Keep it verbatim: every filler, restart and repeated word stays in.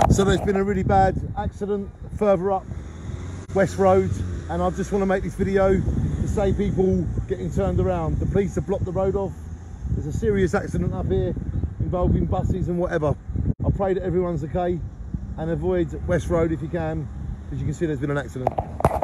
So there's been a really bad accident further up West Road, and I just want to make this video to say people getting turned around. The police have blocked the road off. There's a serious accident up here involving buses and whatever. I pray that everyone's okay and avoid West Road if you can, because you can see there's been an accident.